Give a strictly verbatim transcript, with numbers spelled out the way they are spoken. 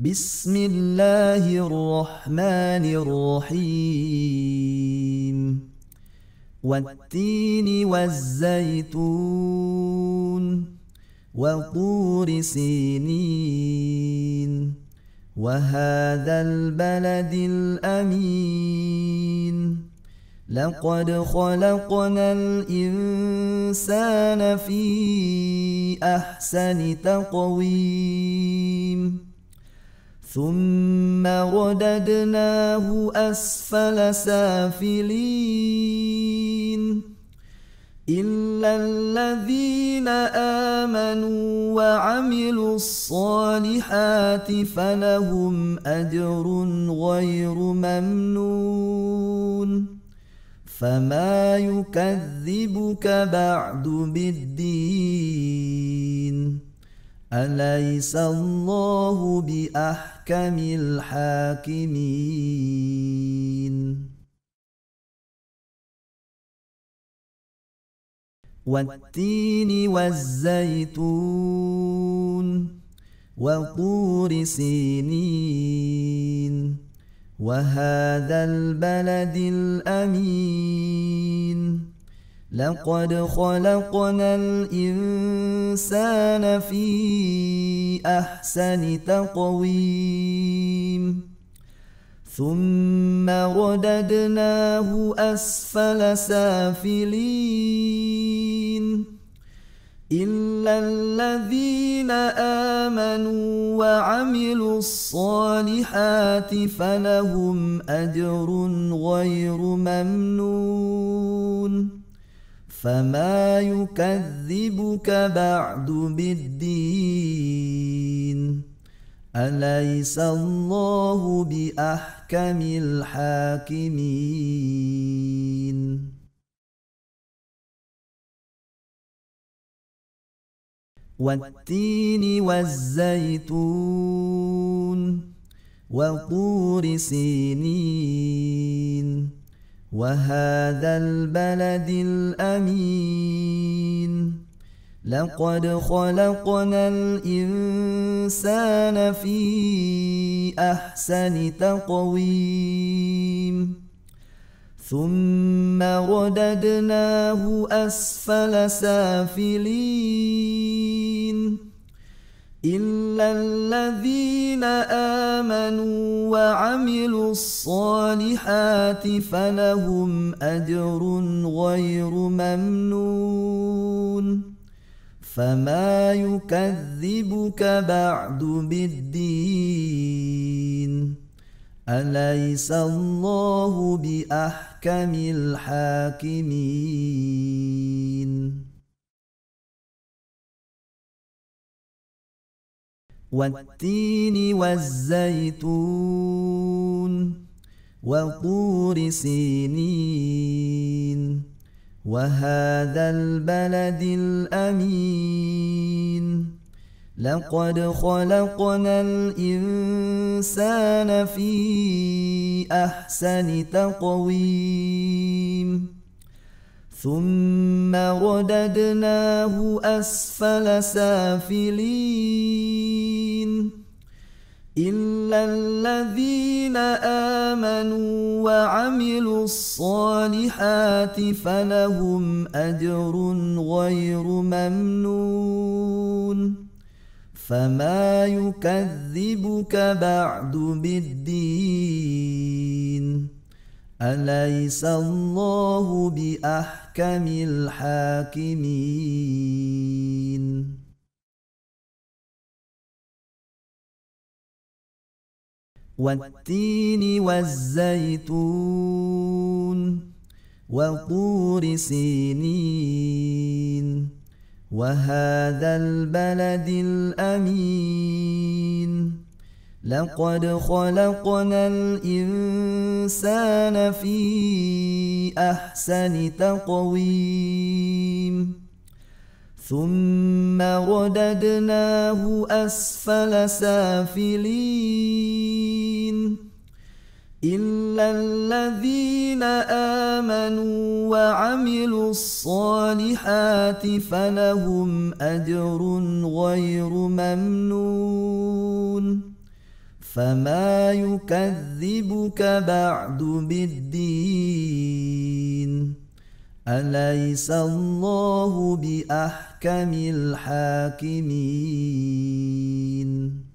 بسم الله الرحمن الرحيم والتين والزيتون وطور سينين وهذا البلد الأمين لقد خلقنا الإنسان في أحسن تقويم ثم رددناه أسفل سافلين إلا الذين آمنوا وعملوا الصالحات فلهم أجر غير ممنون فما يكذبك بعد بالدين أليس الله بأحكم الحاكمين والتين والزيتون وطور سينين وهذا البلد الأمين لقد خلقنا الإنسان في أحسن تقويم ثم رددناه أسفل سافلين إلا الذين آمنوا وعملوا الصالحات فلهم أجر غير ممنون فما يكذبك بعد بالدين أليس الله بأحكم الحاكمين والتين والزيتون وطور سينين وهذا البلد الأمين لقد خلقنا الإنسان في أحسن تقويم ثم رددناه أسفل سافلين إلا الذين آمنوا وعملوا الصالحات فلهم أجر غير ممنون فما يكذبك بعد بالدين أليس الله بأحكم الحاكمين والتين والزيتون وطور سينين وهذا البلد الأمين لقد خلقنا الإنسان في أحسن تقويم ثم رددناه أسفل سافلين إلا الذين آمنوا وعملوا الصالحات فلهم أجر غير ممنون فما يكذبك بعد بالدين أليس الله بأحكم الحاكمين والتين والزيتون وطور سينين وهذا البلد الأمين لقد خلقنا الإنسان في أحسن تقويم ثم رددناه أسفل سافلين إلا الذين آمنوا وعملوا الصالحات فلهم أجر غير ممنون فما يكذبك بعد بالدين أليس الله بأحكم الحاكمين